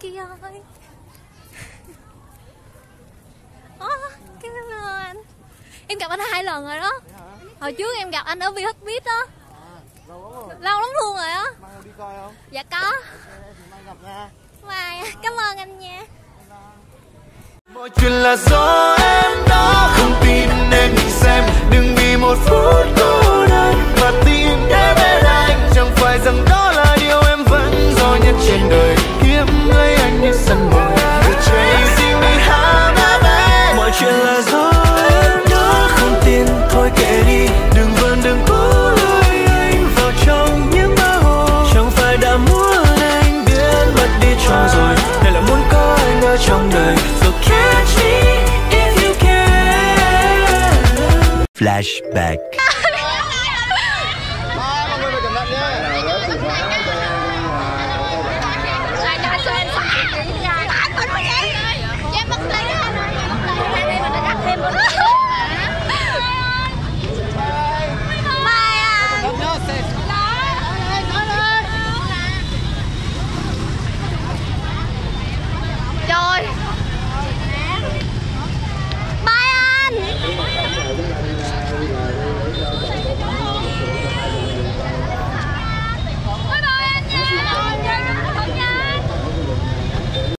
kia ơi. Cái anh. Em gặp anh 2 lần rồi đó. Hồi trước em gặp anh ở Vhotbit đó. Lâu lắm luôn rồi á. Mai đi coi không? Dạ có. Mai gặp nha. Mai, cảm ơn anh nha. Mọi chuyện là do em đó không tin nên nhìn xem, đừng vì một phút cô đơn mà tìm đến bên anh. Chẳng phải rằng đó là điều em vẫn do nhất trên đời, kiếm lấy anh như sân mồi, người chasing me how baby. Mọi chuyện là do em đó không tin, thôi kệ đi, đừng vần đừng cố lôi anh vào trong những mơ hồ. Chẳng phải đã muốn anh biến mất đi cho rồi, hay là muốn có anh ở trong đời. So catch me if you can. Flashback.